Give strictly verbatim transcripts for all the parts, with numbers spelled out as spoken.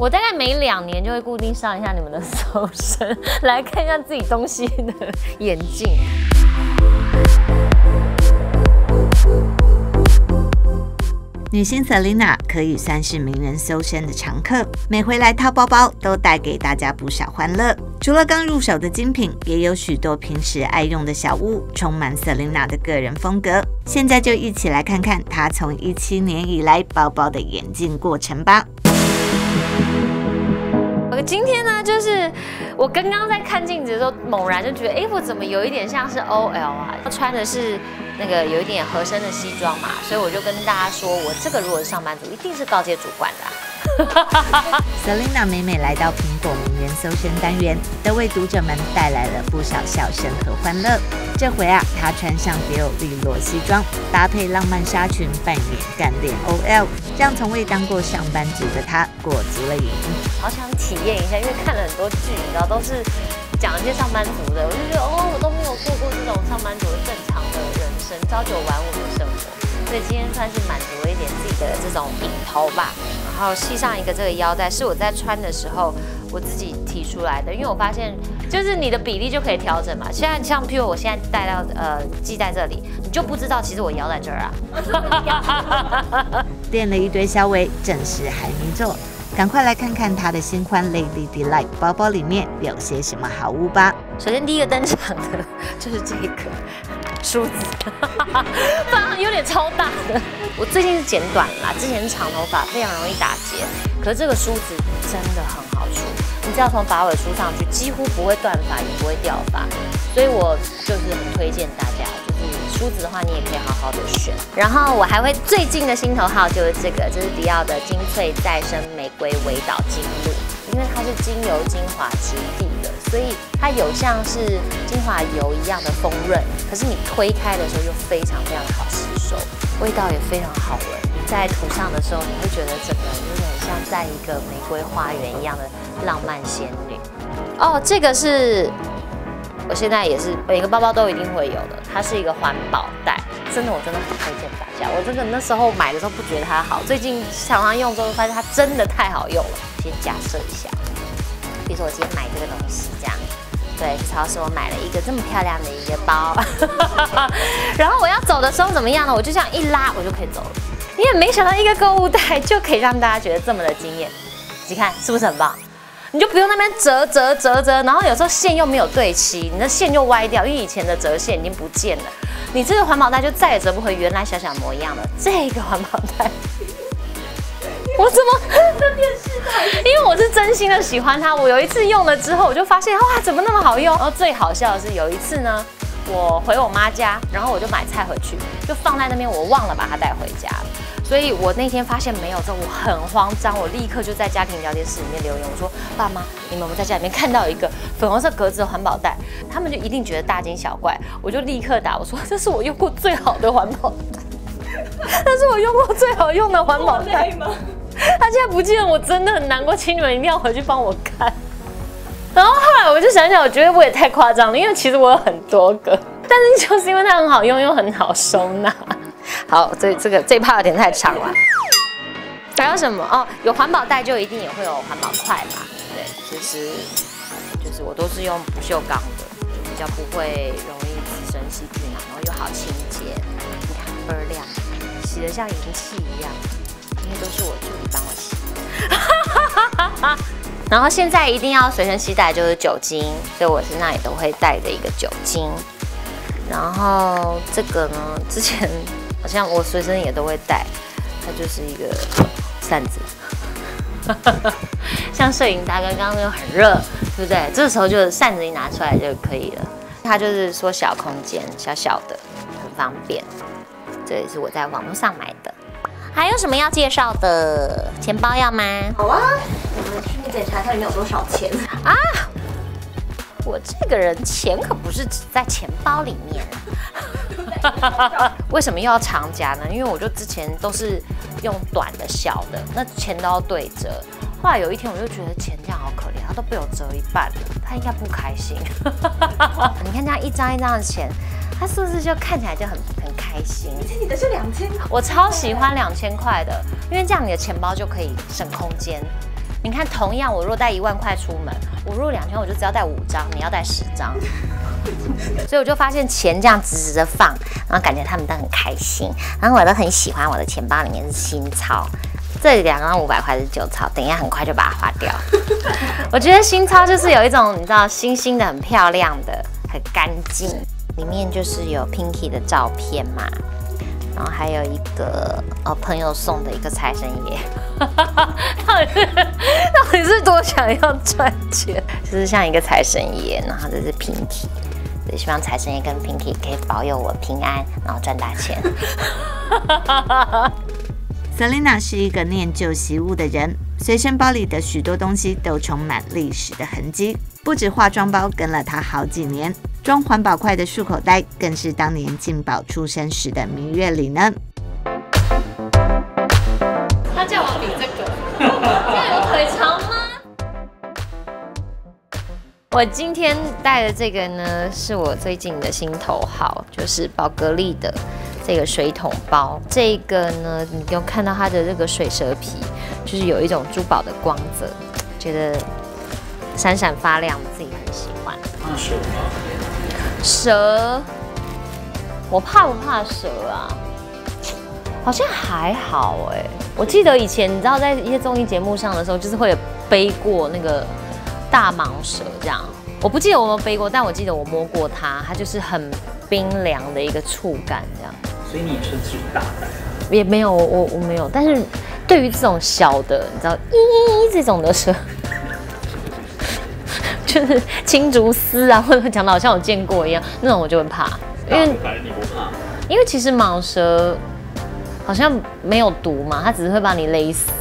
我大概每两年就会固定上一下你们的搜身，来看一下自己东西的眼镜。 女星 Selina 可以算是名人搜身的常客，每回来掏包包都带给大家不少欢乐。除了刚入手的精品，也有许多平时爱用的小物，充满 Selina 的个人风格。现在就一起来看看她从一七年以来包包的演进过程吧。 今天呢，就是我刚刚在看镜子的时候，猛然就觉得，哎，我怎么有一点像是 O L 啊？穿的是那个有一点合身的西装嘛，所以我就跟大家说，我这个如果是上班族，一定是高阶主管的、啊。 Selina 每每来到苹果名人搜身单元，都为读者们带来了不少笑声和欢乐。这回啊，她穿上别有利落西装，搭配浪漫纱裙，扮演干练 O L， 让从未当过上班族的她过足了瘾。 好想体验一下，因为看了很多剧，你知道都是讲一些上班族的，我就觉得哦，我都没有过过这种上班族的正常的人生，朝九晚五的生活。所以今天算是满足了一点自己的这种瘾头吧。然后系上一个这个腰带，是我在穿的时候我自己提出来的，因为我发现就是你的比例就可以调整嘛。现在像譬如我现在戴到呃系在这里，你就不知道其实我腰在这儿啊。 垫了一堆小尾，正事还没做。赶快来看看她的新款 Lady Delight 包包里面有些什么好物吧。 首先第一个登场的就是这个梳子，反正有点超大的。我最近是剪短了啦，之前是长头发，非常容易打结。可是这个梳子真的很好梳，你只要从发尾梳上去，几乎不会断发，也不会掉发。所以我就是很推荐大家，就是梳子的话，你也可以好好的选。然后我还会最近的心头好就是这个，这是迪奥的精粹再生玫瑰微导精露，因为它是精油精华质地的，所以它有像是精华油一样的丰润，可是你推开的时候又非常非常好吸收，味道也非常好闻。在涂上的时候，你会觉得整个人有点像在一个玫瑰花园一样的浪漫仙女。哦，这个是我现在也是每个包包都一定会有的，它是一个环保袋，真的我真的很推荐大家。我这个那时候买的时候不觉得它好，最近常常用之后发现它真的太好用了。先假设一下，比如说我今天买这个东西这样。对，去超市我买了一个这么漂亮的一个包，然后我要走的时候怎么样呢？我就这样一拉，我就可以走了。因为没想到一个购物袋就可以让大家觉得这么的惊艳，你看是不是很棒？你就不用那边折折折折，然后有时候线又没有对齐，你的线就歪掉，因为以前的折线已经不见了。你这个环保袋就再也折不回原来小小模一样了。这个环保袋。我怎么在电视台？因为我是真心的喜欢它。我有一次用了之后，我就发现哇，怎么那么好用？然后最好笑的是有一次呢，我回我妈家，然后我就买菜回去，就放在那边，我忘了把它带回家了。所以我那天发现没有之后，我很慌张，我立刻就在家庭聊天室里面留言，我说：“爸妈，你们有没有在家里面看到一个粉红色格子的环保袋？”他们就一定觉得大惊小怪，我就立刻打我说：“这是我用过最好的环保袋，那是我用过最好用的环保袋吗？”他现在不见了，我真的很难过，请你们一定要回去帮我看。然后后来我就想想，我觉得我也太夸张了，因为其实我有很多个，但是就是因为它很好用又很好收纳。好，这这个这一趴有点太长了。还有什么哦？有环保袋就一定也会有环保筷嘛。对，其实就是我都是用不锈钢的，就比较不会容易滋生细菌嘛，然后又好清洁。你看倍儿亮，洗得像银器一样。因为都是我助理帮我洗。然后现在一定要随身携带就是酒精，所以我身上也都会带着一个酒精。然后这个呢，之前好像我随身也都会带，它就是一个扇子。像摄影大哥刚刚那个很热，对不对？这个时候就扇子一拿出来就可以了。它就是缩小空间，小小的，很方便。这也是我在网络上买的。还有什么要介绍的？钱包要吗？ 好啊，我们去检查一下里面有多少钱啊！我这个人钱可不是只在钱包里面。为什么又要长夹呢？因为我就之前都是用短的小的，那钱都要对折。后来有一天我就觉得钱这样好可怜，他都被我折一半了，他应该不开心。你看这样一张一张的钱，他是不是就看起来就很很开心？ 你的是两千， 我超喜欢两千块的，因为这样你的钱包就可以省空间。 你看，同样我若带一万块出门，我若两千，我就只要带五张，你要带十张。所以我就发现钱这样直直的放，然后感觉他们都很开心，然后我都很喜欢我的钱包里面是新钞。这两张五百块是旧钞，等一下很快就把它花掉。我觉得新钞就是有一种你知道新新的、很漂亮的、很干净，里面就是有 Pinky 的照片嘛，然后还有一个呃朋友送的一个财神爷。到底是到底是多想要赚钱？就是像一个财神爷，然后这是 Pinky。对，希望财神爷跟 Pinky 可以保佑我平安，然后赚大钱。 Selina 是一个念旧习物的人，随身包里的许多东西都充满历史的痕迹。不止化妆包跟了她好几年，装环保筷的束口袋更是当年静宝出生时的蜜月礼呢。 他叫我比这个，这样有腿长吗？我今天带的这个呢，是我最近的心头好，就是宝格丽的这个水桶包。这个呢，你有看到它的这个水蛇皮，就是有一种珠宝的光泽，觉得闪闪发亮，自己很喜欢。 怕蛇吗？ 蛇，我怕不怕蛇啊？好像还好哎、欸。我记得以前你知道在一些综艺节目上的时候，就是会有背过那个大蟒蛇这样。我不记得我有没有背过，但我记得我摸过它，它就是很冰凉的一个触感这样。 所以你也算是大胆？ 也没有，我我没有。但是对于这种小的，你知道，咦这种的蛇，就是青竹丝啊，或者讲的好像我见过一样，那种我就会怕。因为你不怕？ 因为其实蟒蛇好像没有毒嘛，它只是会把你勒死。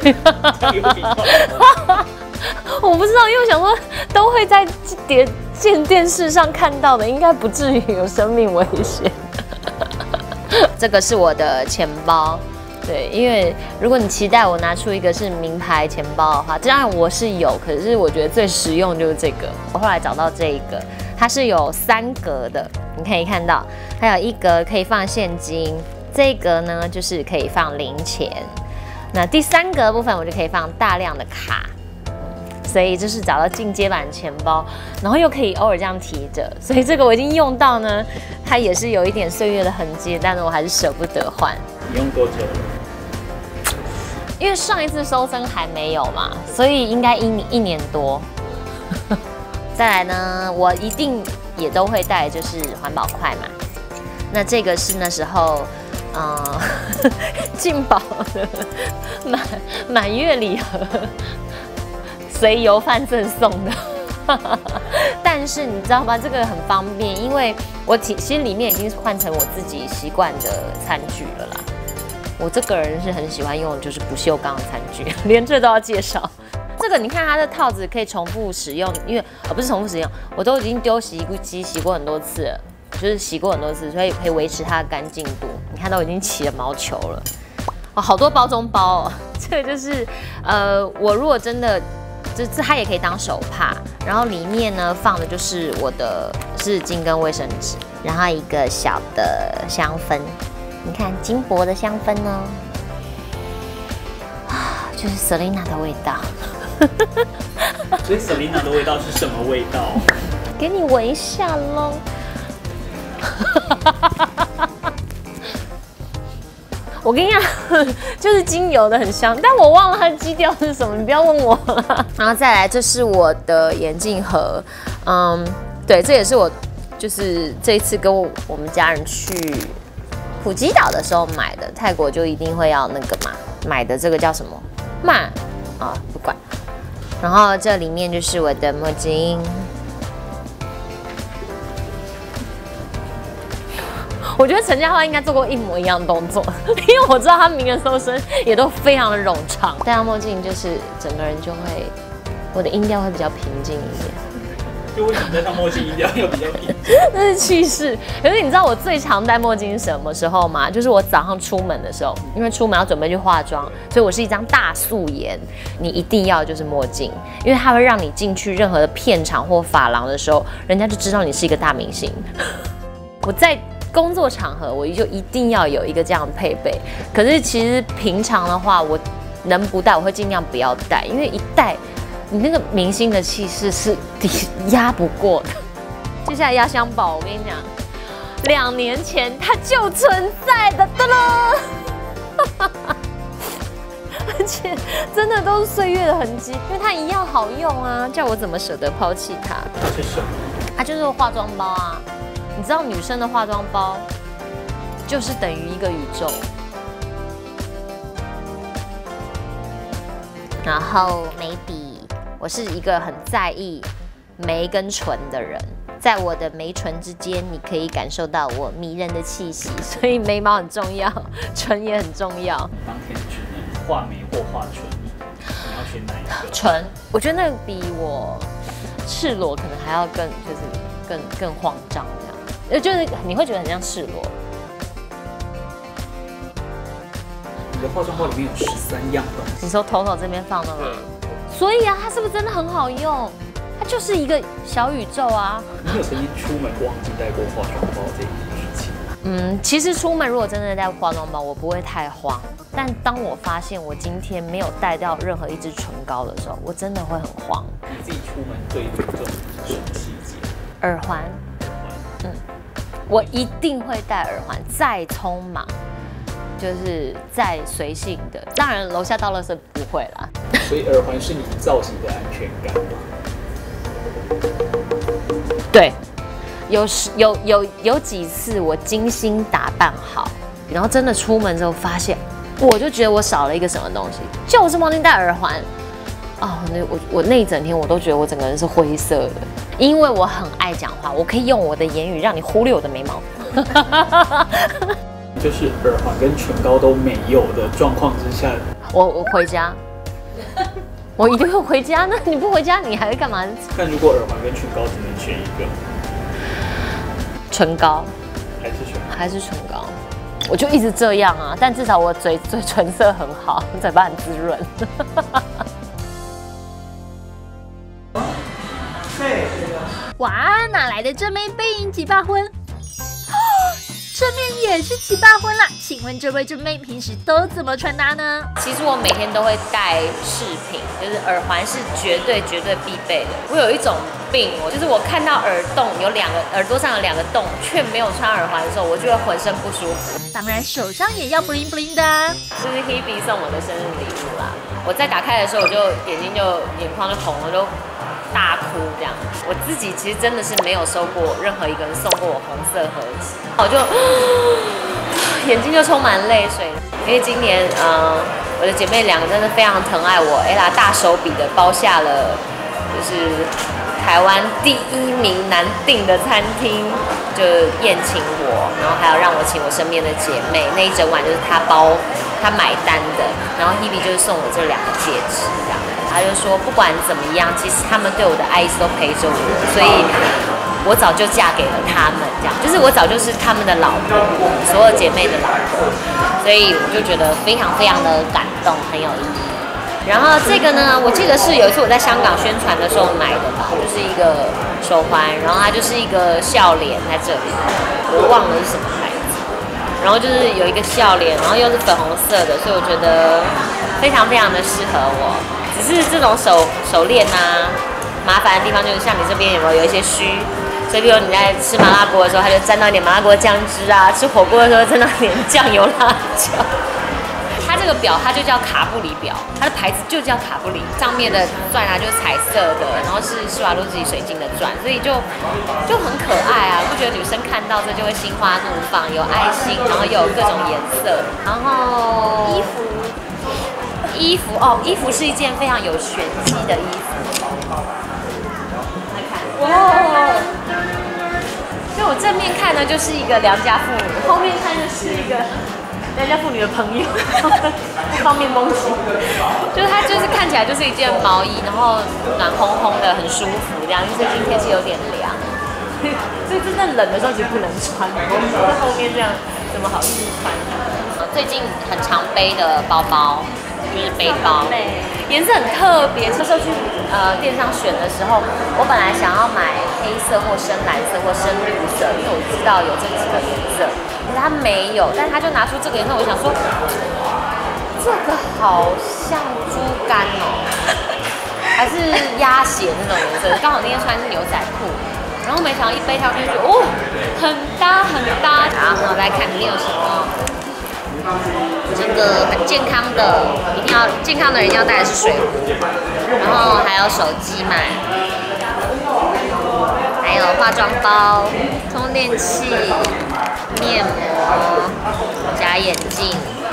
我不知道，因为我想说都会在电电电视上看到的，应该不至于有生命危险。这个是我的钱包，对，因为如果你期待我拿出一个是名牌钱包的话，当然我是有，可是我觉得最实用就是这个。我后来找到这一个，它是有三格的，你可以看到，还有一格可以放现金，这一格呢就是可以放零钱，那第三格的部分我就可以放大量的卡。所以就是找到进阶版钱包，然后又可以偶尔这样提着，所以这个我已经用到呢，它也是有一点岁月的痕迹，但是我还是舍不得换。 你用多久了？ 因为上一次收身还没有嘛，所以应该一一年多。再来呢，我一定也都会带，就是环保筷嘛。那这个是那时候，嗯，进宝的满满月礼盒。随油饭赠送的，但是你知道吗？这个很方便，因为我其实里面已经换成我自己习惯的餐具了啦。我这个人是很喜欢用就是不锈钢的餐具，连这都要介绍。这个你看它的套子可以重复使用，因为呃不是重复使用，我都已经丢洗衣机洗过很多次了，就是洗过很多次，所以可以维持它的干净度。你看都已经起了毛球了，哦，好多包中包哦。这个就是呃，我如果真的。这它也可以当手帕，然后里面呢放的就是我的湿巾跟卫生纸，然后一个小的香氛，你看金箔的香氛呢，啊，就是 Selina 的味道。 所以 Selina 的味道是什么味道？ 给你闻一下喽。我跟你讲，就是精油的很香，但我忘了它的基调是什么，你不要问我了。然后再来，这是我的眼镜盒，嗯，对，这也是我就是这一次跟我我们家人去普吉岛的时候买的，泰国就一定会要那个嘛，买的这个叫什么嘛啊，不管。然后这里面就是我的墨镜。我觉得陈嘉桦应该做过一模一样的动作，因为我知道他名人搜身也都非常的冗长。戴上墨镜就是整个人就会，我的音调会比较平静一点。 就为什么戴上墨镜音调又比较平静？ 那是气势。可是你知道我最常戴墨镜是什么时候吗？就是我早上出门的时候，因为出门要准备去化妆，所以我是一张大素颜。你一定要就是墨镜，因为它会让你进去任何的片场或发廊的时候，人家就知道你是一个大明星。我在工作场合我就一定要有一个这样的配备，可是其实平常的话，我能不戴我会尽量不要戴，因为一戴你那个明星的气势是抵压不过的。接下来压箱宝，我跟你讲，两年前它就存在的，噔噔，而且真的都是岁月的痕迹，因为它一样好用啊，叫我怎么舍得抛弃它？ 它是什么？ 它就是化妆包啊，你知道女生的化妆包就是等于一个宇宙。然后眉笔，我是一个很在意眉跟唇的人，在我的眉唇之间，你可以感受到我迷人的气息，所以眉毛很重要，唇也很重要。 当天只能画眉或画唇，你要选哪一个？ 唇，我觉得那个比我赤裸可能还要更就是更更慌张这样，就是你会觉得很像赤裸。 你的化妆包里面有十三样东西。 你说头头这边放的吗？所以啊，它是不是真的很好用？它就是一个小宇宙啊！ 你有曾经出门忘记带过化妆包这件事情？ 嗯，其实出门如果真的带化妆包，我不会太慌。但当我发现我今天没有带到任何一支唇膏的时候，我真的会很慌。 你自己出门最注重什么细节？ 耳环，嗯，我一定会戴耳环，再匆忙。就是再随性的，当然楼下倒垃圾不会啦。 所以耳环是你造型的安全感吗？ 对，有时有有有几次我精心打扮好，然后真的出门之后发现，我就觉得我少了一个什么东西，就是忘记戴耳环。哦，那我我那一整天我都觉得我整个人是灰色的，因为我很爱讲话，我可以用我的言语让你忽略我的眉毛。 就是耳环跟唇膏都没有的状况之下， 我我回家，我一定会回家呢。你不回家，你还会干嘛？ 但如果耳环跟唇膏只能选一个， 唇膏还是唇膏？ 还是唇膏？我就一直这样啊，但至少我嘴嘴唇色很好，嘴巴很滋润。 哇，哪来的这枚背影几把婚？这面也是七八婚啦，请问这位正妹平时都怎么穿搭呢？ 其实我每天都会戴饰品，就是耳环是绝对绝对必备的。我有一种病，我就是我看到耳洞有两个耳朵上有两个洞，却没有穿耳环的时候，我就会浑身不舒服。 当然手上也要 bling bling 的啊。 这是 Hebe 送我的生日礼物啦，我在打开的时候，我就眼睛就眼眶就红了，就大哭这样。我自己其实真的是没有收过任何一个人送过我红色盒子，我就眼睛就充满泪水。因为今年呃我的姐妹两个真的非常疼爱我 ，ella 大手笔的包下了就是台湾第一名难订的餐厅，就宴请我，然后还要让我请我身边的姐妹，那一整晚就是她包她买单的，然后 Hebe 就是送我这两个戒指这样。他就说，不管怎么样，其实他们对我的爱一直都陪着我，所以我早就嫁给了他们，这样就是我早就是他们的老婆，所有姐妹的老婆，所以我就觉得非常非常的感动，很有意义。然后这个呢，我记得是有一次我在香港宣传的时候买的吧，就是一个手环，然后它就是一个笑脸在这里，我忘了是什么牌子，然后就是有一个笑脸，然后又是粉红色的，所以我觉得非常非常的适合我。只是这种手手链啊，麻烦的地方就是像你这边有没有有一些须，所以比如你在吃麻辣锅的时候，它就沾到一点麻辣锅酱汁啊；吃火锅的时候沾到一点酱油辣椒。它这个表它就叫卡布里表，它的牌子就叫卡布里，上面的钻啊就是彩色的，然后是施华洛世奇水晶的钻，所以就就很可爱啊！不觉得女生看到这就会心花怒放，有爱心，然后又有各种颜色，然后衣服。衣服哦，衣服是一件非常有玄机的衣服。来看，哇！就我正面看呢，就是一个良家妇女；后面看就是一个良家妇女的朋友，不方便攻击。就是它就是看起来就是一件毛衣，然后暖烘烘的，很舒服这样。因为最近天气有点凉，所以真的冷的时候其实不能穿。在后面这样怎么好意思穿？最近很常背的包包。就是背包，颜色很特别。那时候去呃店上选的时候，我本来想要买黑色或深蓝色或深绿色，因为我知道有这几个颜色，可是它没有。但是他就拿出这个颜色，我想说，这这个好像猪肝哦，还是鸭血那种颜色。刚好那天穿的是牛仔裤，然后没想到一背上去就哦，很搭很搭。然后来看里面有什么。这个很健康的，一定要健康的人一定要带的是水壶，然后还有手机嘛，还有化妆包、充电器、面膜、假眼镜、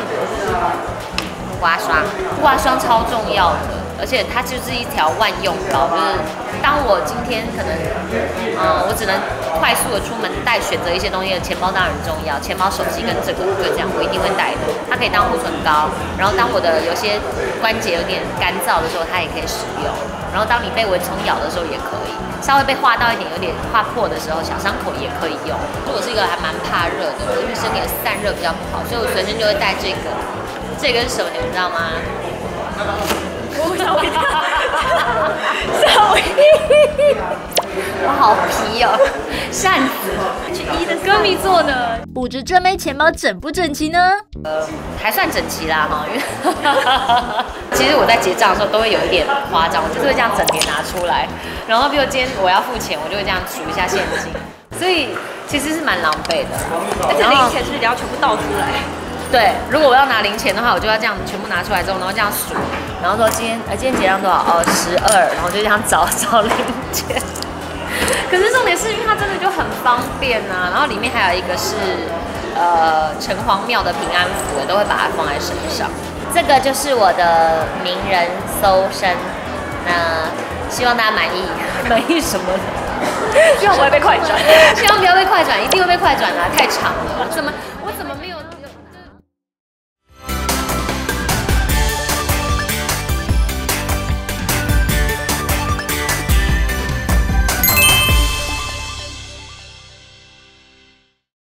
护刮刷，护刮霜超重要的，而且它就是一条万用包，就是当我今天可能，呃，我只能快速的出门带选择一些东西的钱包当然很重要，钱包、手机跟这个就这样，我一定会带的。它可以当护唇膏，然后当我的有些关节有点干燥的时候，它也可以使用。然后当你被蚊虫咬的时候也可以，稍微被划到一点有点划破的时候，小伤口也可以用。我是一个还蛮怕热的，因为身体的散热比较不好，所以我随身就会带这个。这个是什么？你们知道吗？我吓我一跳，吓我一跳！我好皮哦，扇子。去一的歌迷座呢？ 布置正妹钱包整不整齐呢？ 呃，还算整齐啦哈，因为其实我在结账的时候都会有一点夸张，我就是会这样整叠拿出来，然后比如今天我要付钱，我就会这样数一下现金，所以其实是蛮狼狈的。 而且零钱是不是也要全部倒出来？ 对，如果我要拿零钱的话，我就要这样全部拿出来之后，然后这样数，然后说今天呃今天结账多少？哦，十二，然后就这样找找零钱。可是重点是因为它真的就很方便啊，然后里面还有一个是呃城隍庙的平安符，我都会把它放在身上。这个就是我的名人搜身，那希望大家满意，满意什么呢？ 希望不会被快转， 希望不要被快转，一定会被快转的、啊，太长了。怎么